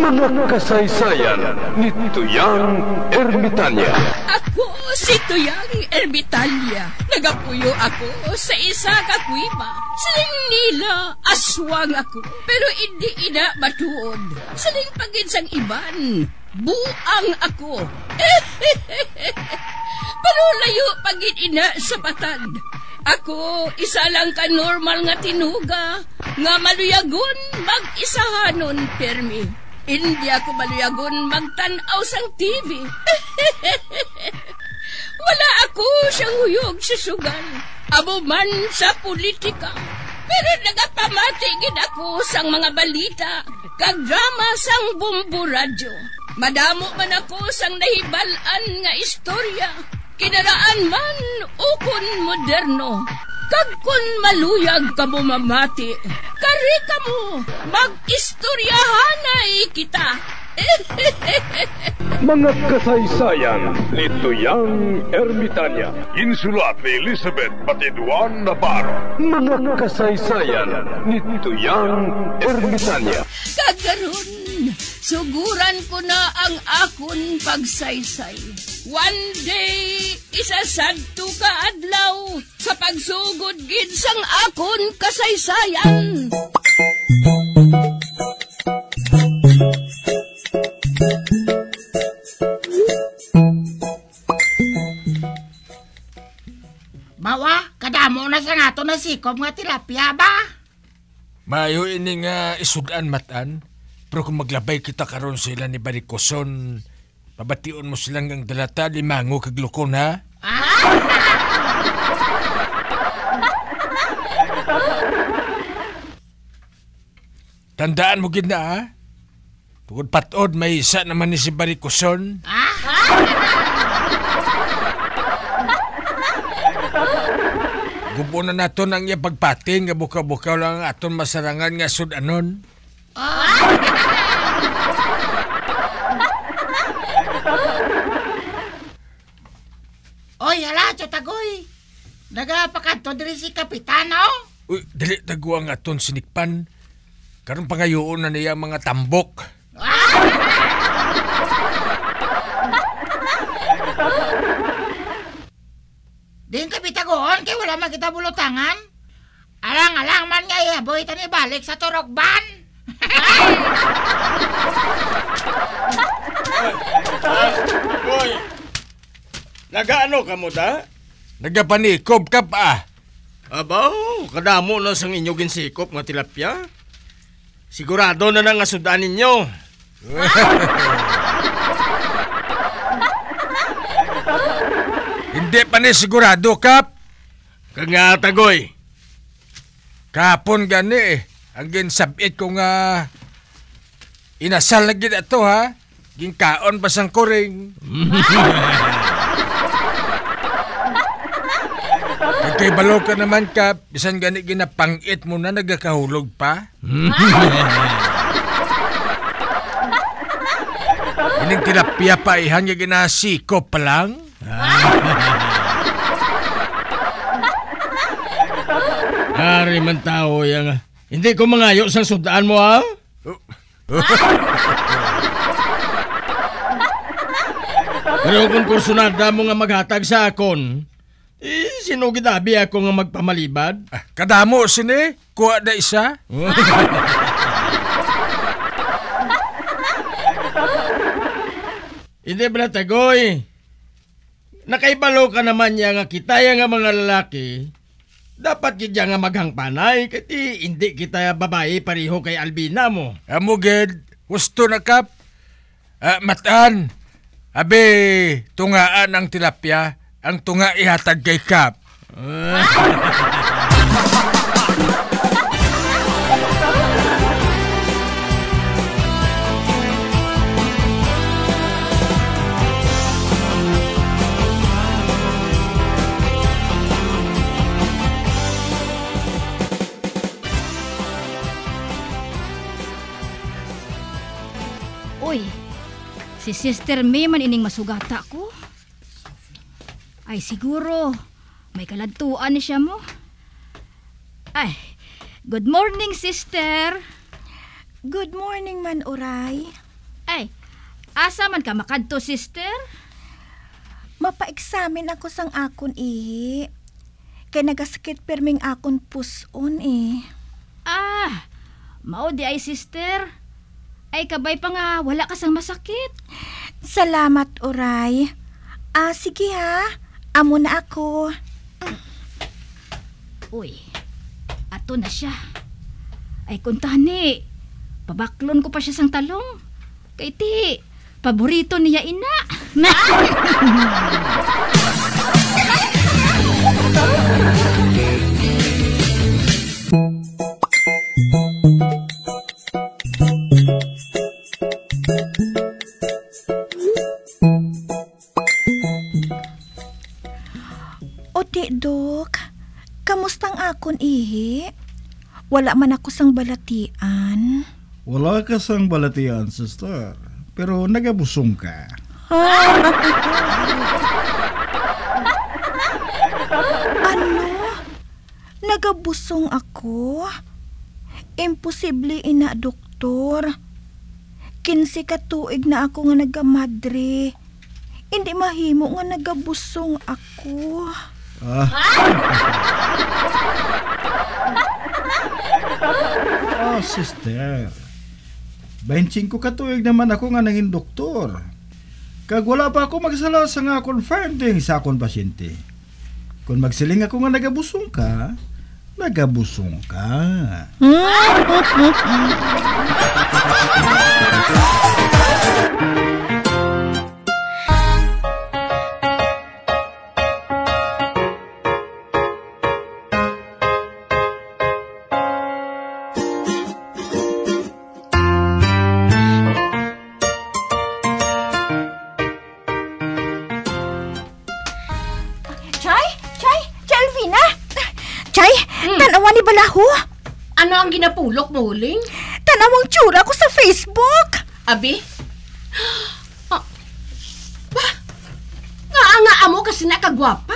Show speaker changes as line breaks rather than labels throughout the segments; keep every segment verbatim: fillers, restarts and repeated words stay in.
Mga kasaysayan ni Tuyang Ermitanya.
Ako si Tuyang Ermitanya. Nagapuyo ako sa isa ka kuiba. Siling nila, aswang ako. Pero hindi ina matuod. Siling pagin sang iban, buang ako. Pero layo pagin ina sa batad. Ako, isa lang ka normal nga tinuga, nga maluyagon mag-isahanon, permi. Hindi ako maluyagon magtanaw sang T V. Wala ako siyang huyog sa sugal, abo man sa politika. Pero nagapamati gid ako sang mga balita, kag drama sang Bumbu Radyo. Madamo man ako sang nahibalan nga istorya, kinaraan man ukon moderno. Kag kun maluyag ka mo mamati, kari ka mo, mag-istoryahanay kita.
Mga kasaysayan ni Tuyang Ermitanya. Insulat ni Elizabeth Batiduan Navarro. Mga kasaysayan ni Tuyang Ermitanya.
Kagaron, suguran ko na ang akon pagsaysay. One day, isasadto ka adlaw sa pagsugod gid sang akon kasaysayan.
Bawa, kadamo na sa nato na sikop nga tilapia ba?
Mayo ini nga isudan matan, pero kung maglabay kita karon sila ni Barikoson, pabation mo silang ang dalata limango kag lukon, ha?
Ah?
Tandaan mo gid na, ha? Tungod patod, may isa naman ni si Barikoson.
Ah?
Gubo na naton ang iya pagpating, nga buka-buka lang aton masarangan nga sudanon.
Ah? Oy, hala, Chotagoy. Nagapakadto diri si Kapitano.
Uy, dali tago ang aton sinikpan. Karon pangayoon na niya mga tambok.
Din Kapitagon, kay wala man kita bulutangan. Alang-alang man nga iaboy tani balik sa turokban.
Boy, nagaano ka mo ta?
Nagapanikob ka pa.
Abaw, kadamo na sang inyo ginsikop nga tilapia. Sigurado na nang asudan ninyo.
Hindi pa ni sigurado, Kap.
Kanga tagoy.
Kapon gani eh. Ang ginsabit ko nga inasal lagi na to, ha? Ginkaon pa sang kuring. Kay balo ka naman, Kap. Bisan gani ginapangit mo na nagakahulog pa. Ining tilapia pa ihan nga ginasikop pa lang.
Ari man tao yang. Hindi ko mangayo sa sudaan mo, ha? Pero kung kursunada mo nga maghatag sa akon, eh, sino gitabi ako nga magpamalibad?
Ah, kadamo sini, kuha na isa.
Hindi ba tagoy? Nakaibalo ka naman niya nga kita nga mga lalaki. Dapat kita nga maghangpanay kati hindi kita babae pareho kay Albina mo.
Amo ged, gusto na, Kap. Ah, matan, abi, tungaan ang tilapia, ang tunga ihatag kay Kap.
Uy, si Sister May man ining masugata ko. Ay siguro, may kaladtuan ni siya mo. Ay, good morning, sister.
Good morning man, Uray.
Ay, asa man ka makadto, sister?
Mapa-examine ako sang akon, ihi. Kay nagasakit perming akon puson, eh.
Ah, mao di ay, sister. Ay, kabay pa nga, wala ka sang masakit.
Salamat, Uray. Ah, sige ha. Amo na ako.
Uy, ato na siya. Ay, kuntani, pabaklon ko pa siya sang talong. Kay ti, paborito niya ina.
O di, Dok. Kamustang akon, ihi? Wala man ako sang balatian.
Wala ka sang balatian, sister. Pero nagabusong ka.
Ano? Nagabusong ako? Imposible, ina, doktor. Kinsi ka tuig na ako nga nagamadre. Hindi mahimo nga nagabusong ako.
Ah. Oh, sister. twenty-five ka tuig naman ako nga naging doktor. Kag wala pa ako magsala sa nga confirming sa akong pasyente. Kung magsiling ako nga nagabusong ka, nagabusong ka.
Tanawan ni Balaho.
Ano ang ginapulok mo, Huling?
Tanawang tsura ko sa Facebook.
Abi? Ah, ba? Nga-nga mo kasi nakagwapa?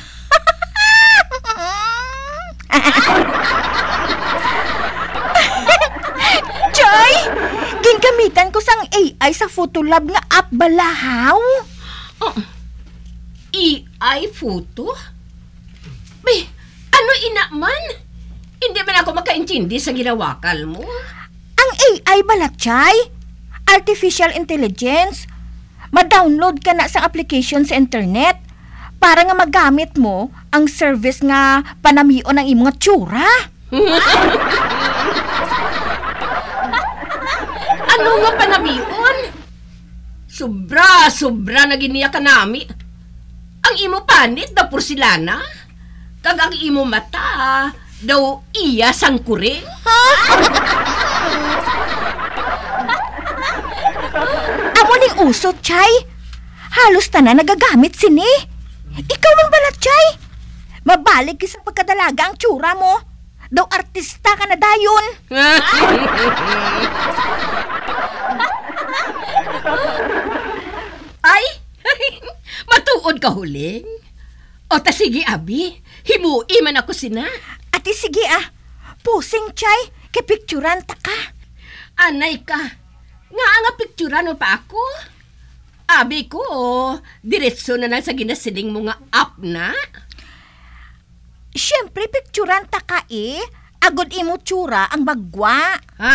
Joy, gingamitan ko sang A I sa Photolab nga app Balahaw.
Oh, A I photo? Be, ano ina man? Hindi man ako makaintindi sa ginawakal mo.
Ang A I balatchay, Artificial Intelligence. Ma-download ka na sa application sa internet para nga magamit mo ang service nga panamion ng imong tsura.
Ano nga panamion? Sobra, sobra na giniya ka nami. Ang imo panit na porsilana. Kag ang imo mata daw iya sang kuring.
Amo ning uso, Chay. Halos ta na nagagamit sini. Ikaw man balat, Chay. Mabalik ka sa pagkadalaga ang tsura mo. Daw artista ka na dayon.
Ay, matuod ka, Huling. O ta sige, Abi, himui man ako sina.
Ate, sige ah. Pusing, Chay. Kay picturean ta ka.
Anay ka. Nga nga picturean mo pa ako. Abi ko, diretso na lang sa ginasiling mo nga up na.
Siyempre, picturean ta ka eh. Agod imo tsura ang bagwa.
Ha?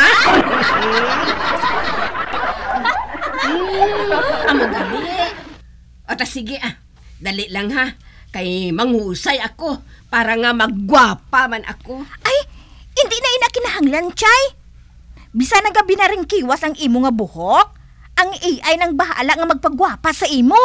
hmm, amo dali. O ta sige ah. Dali lang ha. Kay manghusay ako para nga magwapa man ako.
Ay, hindi na ina kinahanglan, Chay. Bisa na gabi na rin kiwas ang imo nga buhok. Ang A I nang bahala nga magpagwapa sa imo.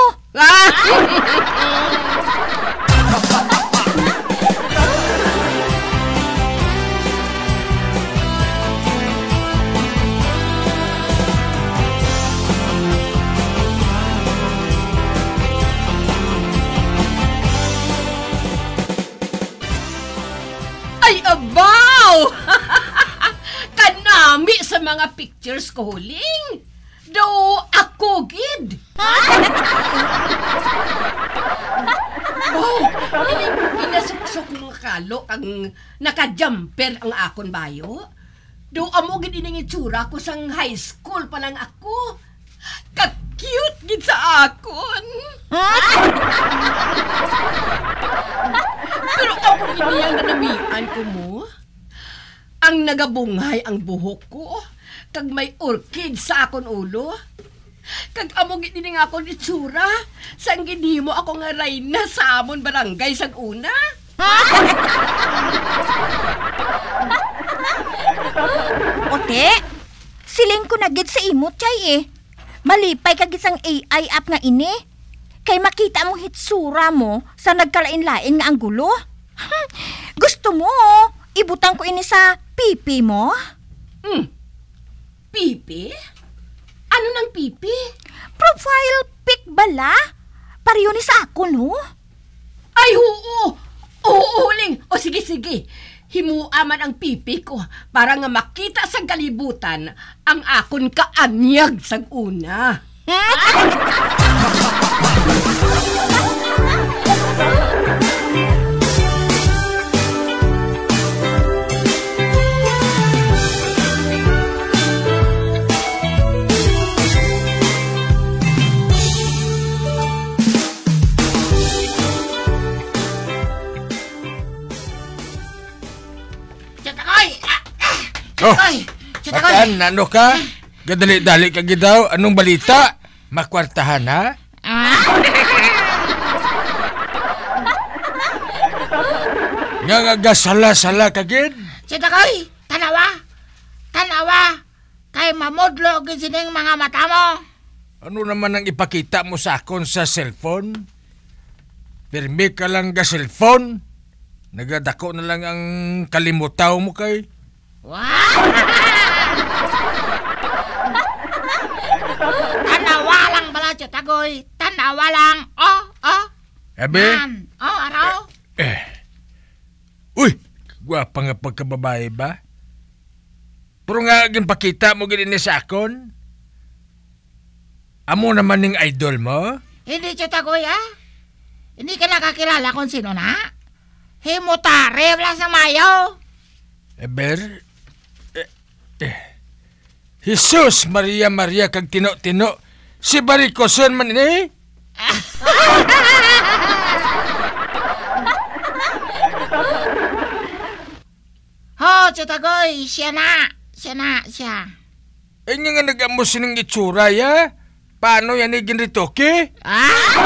Ay, abaw! Kanami sa mga pictures ko, Huling. Do ako, gid. Oh, inasuksok mga kalo kang naka-jumper ang akon bayo. Do amo gid ining itsura ko sang high school pa lang ako. gid sa akon. Pero ako iniyang nanamian ko mo. Ang nagabungay ang buhok ko. Kag may orchid sa akon ulo. Kag amo gid ni nga akon itsura. Sang gidimo ako nga rayna sa amon barangay sang una.
Ote, siling ko na gid sa imot, chay eh. Malipay ka gid sang A I app nga ini. Kay makita mo hitsura mo sa nagkalain-lain nga ang gulo. Hmm, gusto mo, ibutang ko ini sa pipi mo?
Hmm. Pipi? Ano nang pipi?
Profile pic bala? Pariyo ni sa akon, ho?
Ay, oo! Oo, Ling! O sige, sige. Himuaman ang pipi ko para nga makita sa kalibutan ang akon kaanyag sa una.
Oh,
Ay,
Matan, ano ka? Gadali-dali ka gidaw. Anong balita? Makwartahan, ha? Nga nga gasala-sala ka gid?
Si Dakoy, tanawa. Tanawa. Kay mamudlo gid sining mga mata mo.
Ano naman ang ipakita mo sa akon sa cellphone? Pirmi ka lang ga cellphone? Nagadako na lang ang kalimutaw mo kay?
Tanawa lang bala, Tagoy. Tanawa lang. Oh, oh.
Ebe?
Man. Oh, araw.
Eh. Uy, gwapa nga pagkababae ba? Pero nga agin pakita mo gini sa akon? Amo naman ning idol mo?
Hindi, Tagoy, ah. Hindi ka nakakilala kung sino na? Himutare, wala sa mayo.
Eber? Eh, eh. Jesus Maria Maria kag tino-tino. Si Baricoson man eh?
Ho, Tagoy, siya na. Siya na, siya.
Eh nga nga nag-amo sining itsura ya? Paano yan eh ginritoke?
Ah!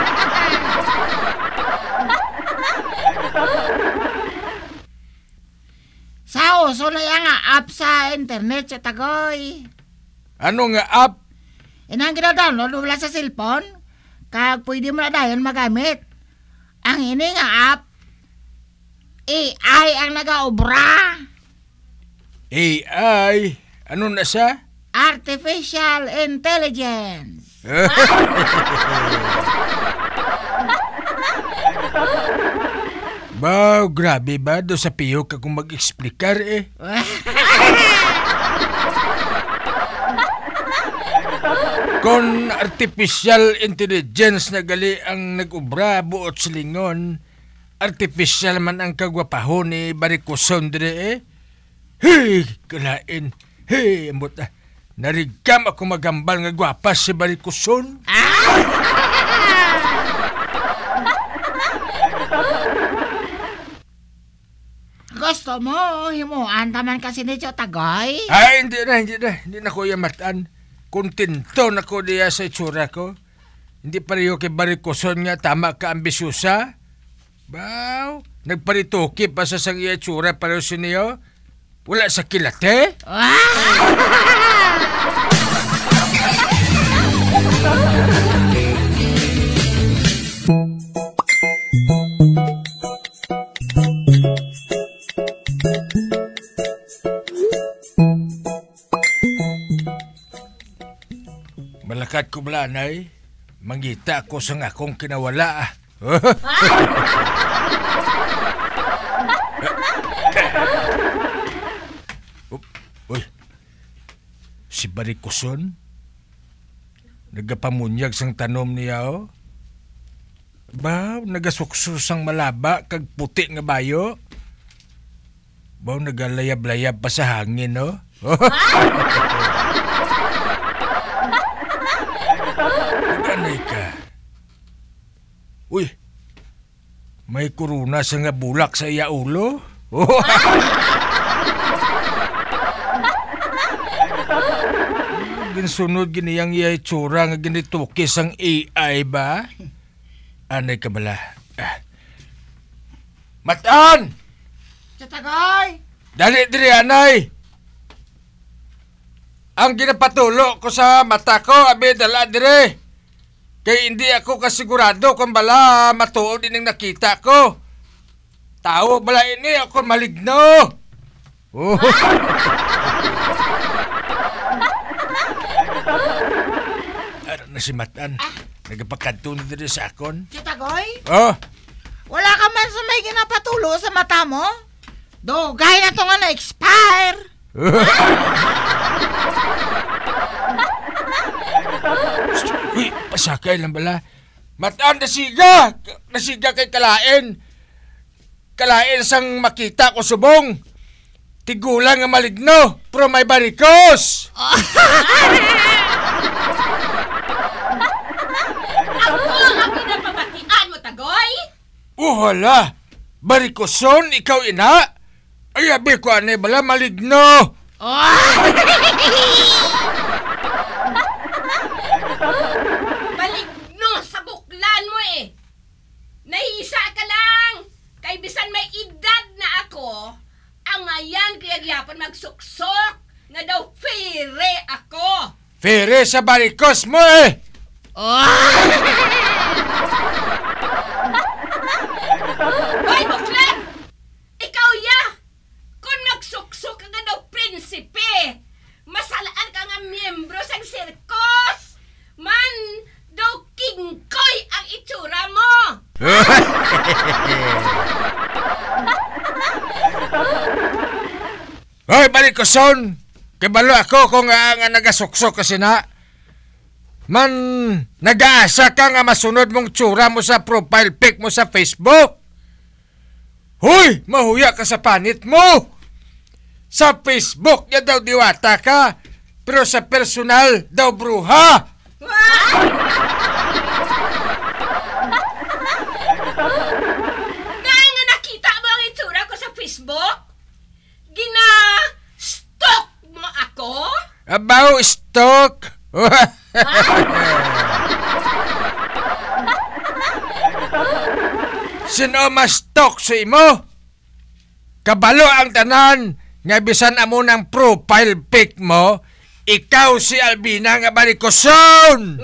Sa uso na yan nga app sa internet, sa Tagoy.
Ano nga app?
Inang gina-download mo wala sa cellphone, kag pwede mo na dayon magamit. Ang ini nga app, A I ang nagaobra.
A I? Ano na siya?
Artificial Intelligence.
Wow, grabe ba? Do sa piyo ka kung mag-explikar eh. Kung artificial intelligence na gali ang nag-ubra buot silingon, artificial man ang kagwapahon ni Baricoson dire eh. Hey, kalain. Hey, ambot na. Narigam ako magambal nga gwapas si Baricoson.
Gusto mo, himuan taman kasi ni Tagoy?
Ay, hindi na, hindi na. Hindi na ko yamatan. Kontento na ko diya sa itsura ko. Hindi pareho kay Baricoson nga tama ka ambisyosa. Baw, nagparitoki pa sa sang iya itsura pareho siniyo. Wala sa kilate? Malakat ko blanay, mangita ko sa akong kinawala. Uy, si Baricoson? Nagapamunyag sang tanom niya, oh? Ba, nagasuksusang malaba kag puti nga bayo? Ba, nagalayab-layab pa sa hangin, oh? Anay ka. Uy, may kuruna sa nga bulak sa iya ulo? Oh. Ginsunod giniyang iya itsura nga ginitukis ang A I ba? Anay ka bala. Ah. Matan!
Tatagoy!
Dali diri, anay! Ang ginapatulo ko sa mata ko, abi dala diri. Kaya hindi ako kasigurado kung bala matuod din ang nakita ko. Tao bala ini ako maligno. Oh. Ano na si Matan? Nagapakadto na diri sa akon.
Tatagoy?
Oh.
Wala ka man sa may ginapatulo sa mata mo? Dugay na to nga na-expire.
Uy, pasakay lang bala. Matan, nasiga! Nasiga kay kalain. Kalain sang makita ko subong. Tigulang nga maligno, pero may barikos.
Ako ang pinapabatian mo, Tagoy!
Oh, hala. Barikoson, ikaw ina? Ay, abi ko anay bala maligno.
Maligno sa buklan mo eh! Nahisa ka lang! Kay bisan may edad na ako, ang ngayan kaya gyapon magsuksok nga daw fere ako!
Fere sa barikos mo eh.
Hoy, buklan! Ikaw ya! Kung nagsuksok ka nga daw prinsipe, masalaan ka nga miyembro sa sirkos! Man, daw kingkoy ang itsura mo!
Hoy, barikoson. Kibalo ako kung nga, nga nagasuksok kasi na. Man, nag-aasa ka nga masunod mong tsura mo sa profile pic mo sa Facebook. Hoy, mahuya ka sa panit mo. Sa Facebook ya daw diwata ka, pero sa personal daw bruha.
Dahil nga nakita mo ang itsura ko sa Facebook, gina-stalk mo ako?
Abaw, stalk. Sino mas stalk sa imo? Kabalo ang tanan nga bisan amo ng profile pic mo, ikaw si Albina nga barikoson.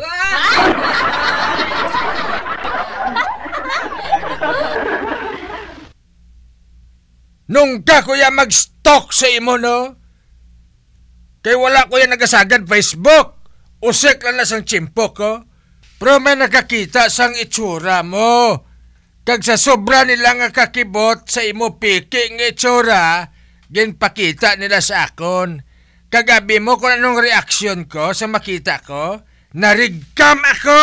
Nung ka kuya mag-stalk sa imo, no? Kay wala kuya nagasagad Facebook. Usik lang na sang chimpo ko. Pero may nakakita sang itsura mo. Kag sa sobra nila nga kakibot sa imo piki nga itsura, ginpakita nila sa akon. Kagabi mo kung anong reaksyon ko sa makita ko, narigkam ako!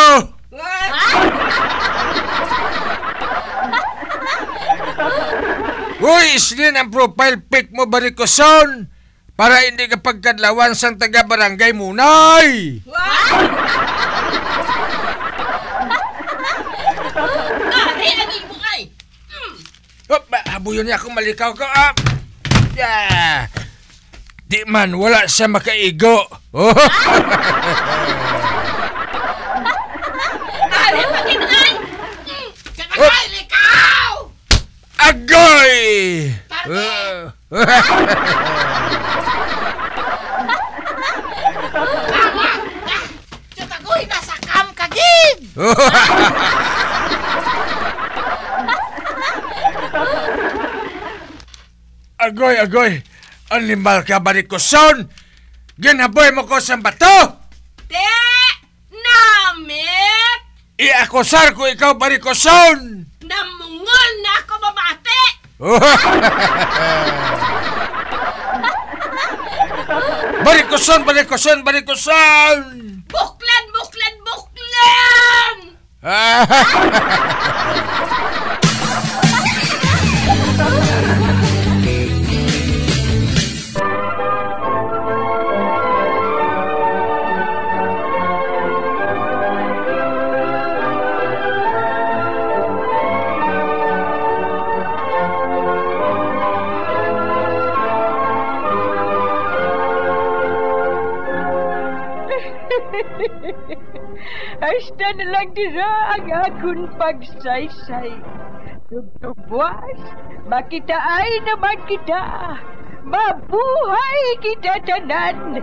Uy, islin ang profile pic mo, barikoson! Para hindi ka pagkadlawan sang taga-barangay munay!
Ari ang imo ay! Mm.
Oh, habuyon niya akong malikaw ko. Ah. Yeah. Di man, wala siya makaigo. Oh.
Ari patin ay! Mm. Ay, likaw!
Agoy!
Tarde!
Uh.
Tatagoy, nasa cam kagid!
Agoy, agoy! Animal ka, barikoson! Ginaboy mo ko sa bato!
Te! Namit!
Iakusar ko ikaw, barikoson!
Namungol na ako babate!
Barikoson, barikoson, barikoson!
Buklan, buklan, buklan!
Hasta na lang dira ang akong pagsaysay. Tugtugwas, makitaay naman kita. Mabuhay kita tanan.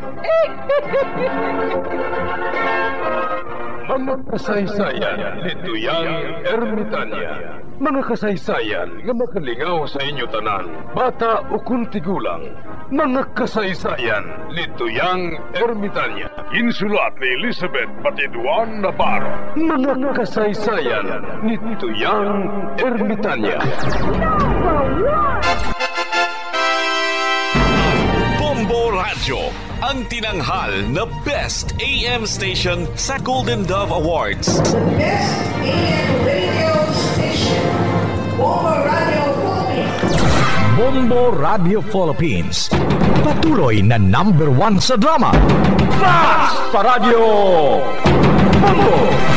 Mga kasaysayan ni Tuyang Ermitanya. Mga kasaysayan nga makalingaw sa inyo tanan, bata o kuntigulang. Mga kasaysayan ni Tuyang Ermitanya. Insulat ni Elizabeth Batiduan Navarro. Mga kasaysayan ni Tuyang Ermitanya.
Bombo Radio, ang tinanghal na Best A M Station sa Golden Dove Awards.
Best A M Radio Station, Bombo Radio Philippines.
Bombo Radio Philippines, patuloy na number one sa drama. Fast pa Radio! Bombo!